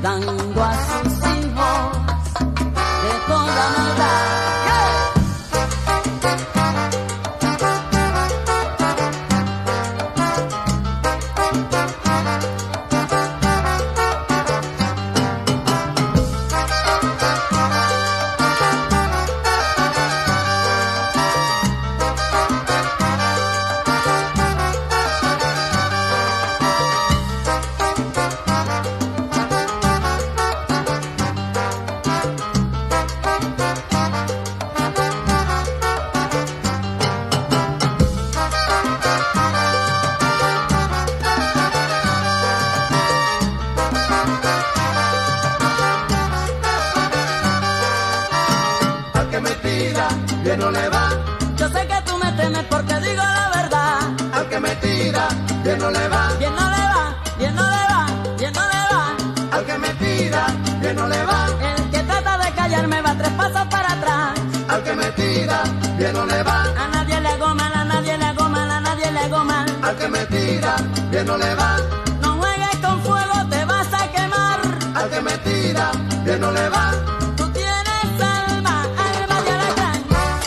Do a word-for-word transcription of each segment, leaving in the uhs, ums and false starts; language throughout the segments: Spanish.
cuidando a sus hijos de toda maldad. Bien no le va. Yo sé que tú me temes porque digo la verdad. Al que me tira, bien no le va. Bien no le va, bien no le va, bien no le va. Al que me tira, bien no le va. El que trata de callarme va tres pasos para atrás. Al que me tira, bien no le va. A nadie le hago mal, a nadie le hago mal, a nadie le hago mal. Al que me tira, bien no le va. No juegues con fuego, te vas a quemar. Al que me tira, bien no le va. Tú tienes alma, alma de alacrán.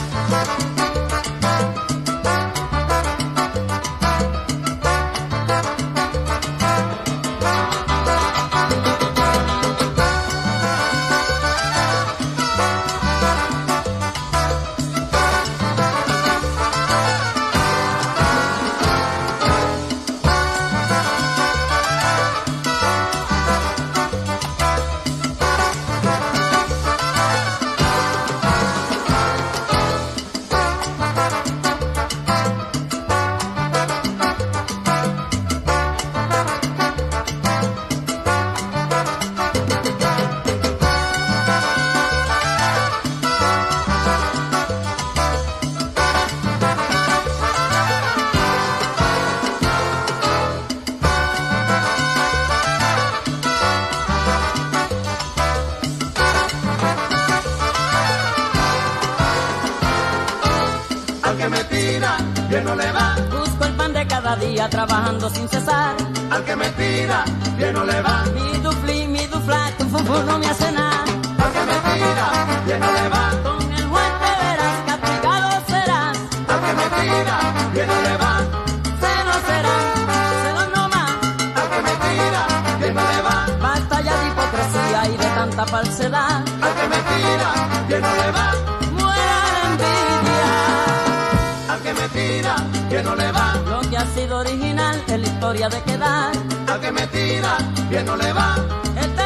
Al que me tira, bien no le va. Busco el pan de cada día trabajando sin cesar. Al que me tira, bien no le va. Mi dufli, mi dufla, tu fufu no me hace nada. Al que me tira, bien no le va. Con el juez te verás, castigado serás. Al que me tira, bien no le va. Celos serán, celos no más. Al que me tira, bien no le va. Basta ya de hipocresía y de tanta falsedad. Al que me tira, bien no le va. Muera la envidia. Al que me tira, bien no le va. Lo que ha sido original es la historia de quedar. Al que me tira, bien no le va. Este